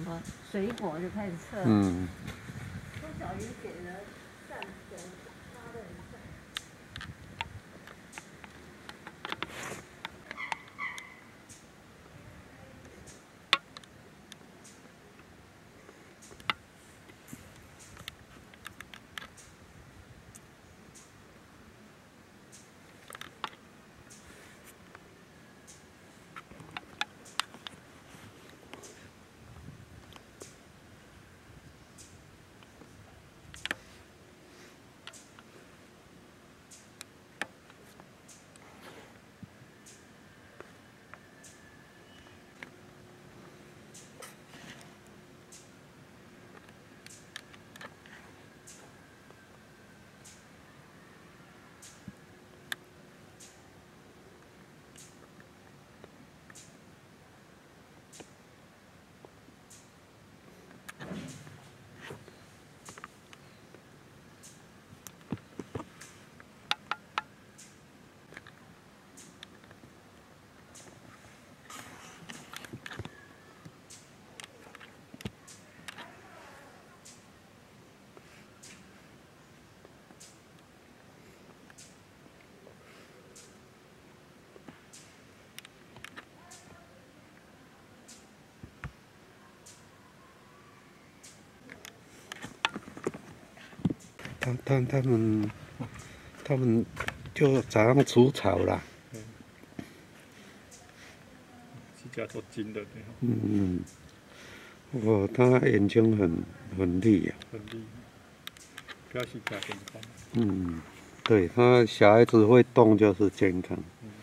么水果就开始测。 嗯。 钟小云写的赞成，发的很赞。 他们就早上除草啦。 是加做金的对。 嗯，哦，他眼睛很利啊。 很利，表示加健康。 嗯，对，他小孩子会动就是健康。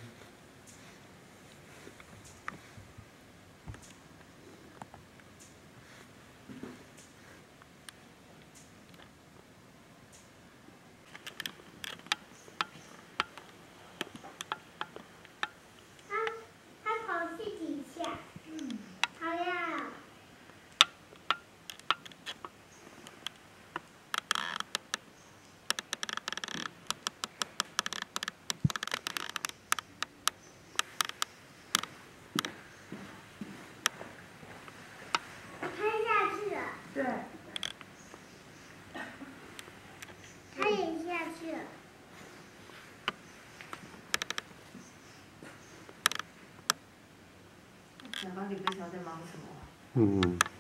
对， 他也下去了。 小芳，你不晓得在忙什么？ 嗯。